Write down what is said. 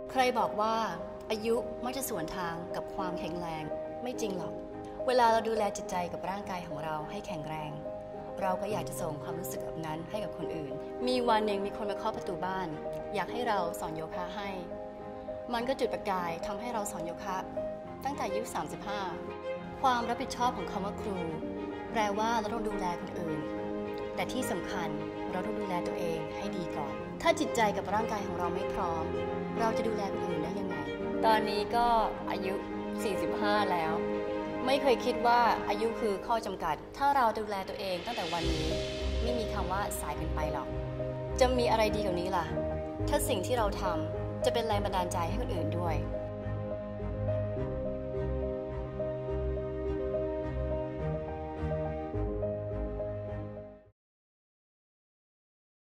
ใครบอกว่าอายุมักจะสวนทางกับความแข็งแรงไม่จริงหรอกเวลาเราดูแลจิตใจกับร่างกายของเราให้แข็งแรงเราก็อยากจะส่งความรู้สึกแบบนั้นให้กับคนอื่นมีวันหนึ่งมีคนมาเคาะประตูบ้านอยากให้เราสอนโยคะให้มันก็จุดประกายทำให้เราสอนโยคะตั้งแต่อายุ35ความรับผิดชอบของคำว่าครูแปลว่าเราต้องดูแลคนอื่นแต่ที่สำคัญเราต้องดูแลตัวเองให้ดีก่อนถ้าจิตใจกับร่างกายของเราไม่พร้อมเราจะดูแลคนอื่นได้ยังไงตอนนี้ก็อายุ45แล้วไม่เคยคิดว่าอายุคือข้อจำกัดถ้าเราดูแลตัวเองตั้งแต่วันนี้ไม่มีคำว่าสายเกินไปหรอกจะมีอะไรดีกว่านี้ล่ะถ้าสิ่งที่เราทำจะเป็นแรงบันดาลใจให้คนอื่นด้วย